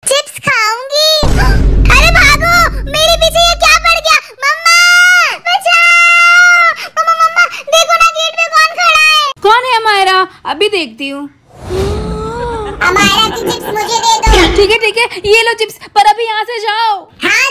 Chips खाऊंगी। अरे भागो, मेरे पीछे ये क्या पड़ गया? मम्मा बचाओ। मम्मा देखो ना, गेट पे कौन खड़ा है? कौन है अमायरा? अभी देखती हूँ। अमायरा की चिप्स मुझे दे दो। ठीक है ये लो चिप्स, पर अभी यहाँ से जाओ। हाँ